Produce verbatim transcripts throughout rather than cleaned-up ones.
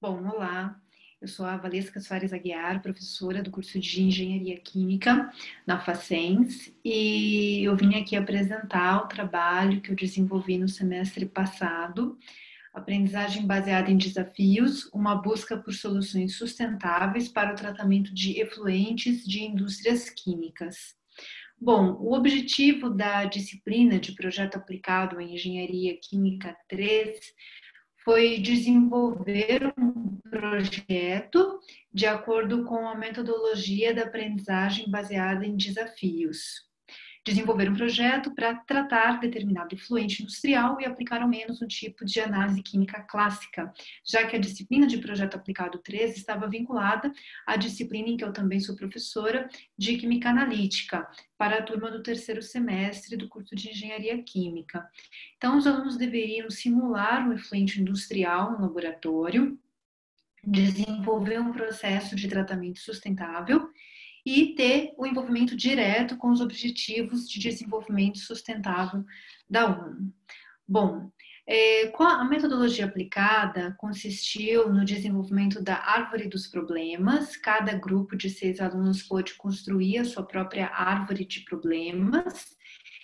Bom, olá, eu sou a Valesca Soares Aguiar, professora do curso de Engenharia Química na Facens, e eu vim aqui apresentar o trabalho que eu desenvolvi no semestre passado, Aprendizagem baseada em desafios, uma busca por soluções sustentáveis para o tratamento de efluentes de indústrias químicas. Bom, o objetivo da disciplina de projeto aplicado em Engenharia Química três foi desenvolver um projeto de acordo com a metodologia da aprendizagem baseada em desafios. Desenvolver um projeto para tratar determinado efluente industrial e aplicar ao menos um tipo de análise química clássica, já que a disciplina de projeto aplicado três estava vinculada à disciplina em que eu também sou professora de Química Analítica, para a turma do terceiro semestre do curso de Engenharia Química. Então, os alunos deveriam simular um efluente industrial no laboratório, desenvolver um processo de tratamento sustentável e ter o envolvimento direto com os objetivos de desenvolvimento sustentável da ONU. Bom, é, a metodologia aplicada consistiu no desenvolvimento da árvore dos problemas. Cada grupo de seis alunos pôde construir a sua própria árvore de problemas,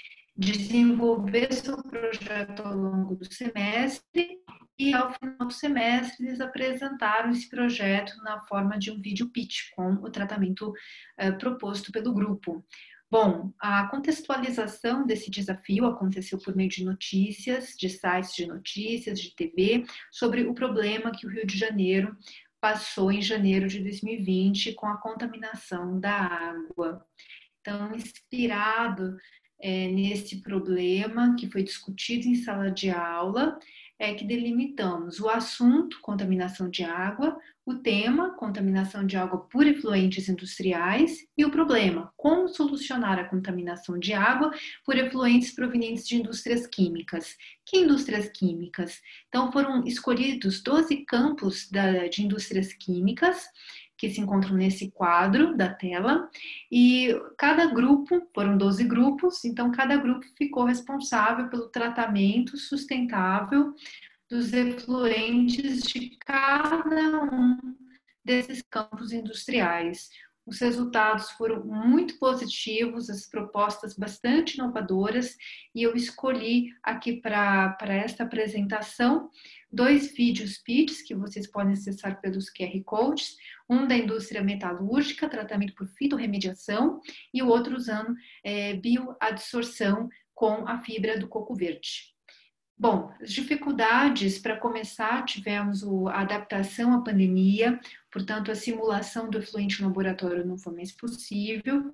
desenvolver seu projeto ao longo do semestre e, ao final do semestre, eles apresentaram esse projeto na forma de um vídeo pitch com o tratamento uh, proposto pelo grupo. Bom, a contextualização desse desafio aconteceu por meio de notícias, de sites de notícias, de T V, sobre o problema que o Rio de Janeiro passou em janeiro de dois mil e vinte com a contaminação da água. Então, inspirado É, nesse problema que foi discutido em sala de aula, é que delimitamos o assunto, contaminação de água, o tema, contaminação de água por efluentes industriais, e o problema, como solucionar a contaminação de água por efluentes provenientes de indústrias químicas. Que indústrias químicas? Então, foram escolhidos doze campos da, de indústrias químicas, que se encontram nesse quadro da tela, e cada grupo, foram doze grupos, então cada grupo ficou responsável pelo tratamento sustentável dos efluentes de cada um desses campos industriais. Os resultados foram muito positivos, as propostas bastante inovadoras, e eu escolhi aqui para esta apresentação dois vídeos pitches que vocês podem acessar pelos Q R Codes, um da indústria metalúrgica, tratamento por fitorremediação, e o outro usando é, bioadsorção com a fibra do coco verde. Bom, as dificuldades, para começar, tivemos a adaptação à pandemia, portanto, a simulação do efluente no laboratório não foi mais possível.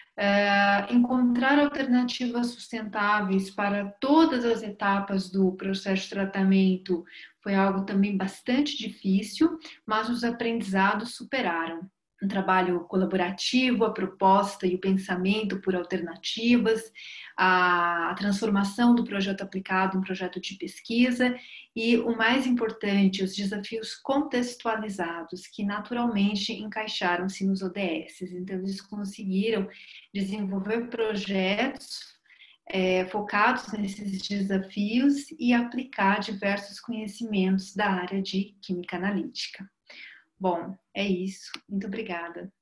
Uh, encontrar alternativas sustentáveis para todas as etapas do processo de tratamento foi algo também bastante difícil, mas os aprendizados superaram. Um trabalho colaborativo, a proposta e o pensamento por alternativas, a transformação do projeto aplicado em projeto de pesquisa e, o mais importante, os desafios contextualizados, que naturalmente encaixaram-se nos O D S. Então, eles conseguiram desenvolver projetos é, focados nesses desafios e aplicar diversos conhecimentos da área de química analítica. Bom, é isso. Muito obrigada.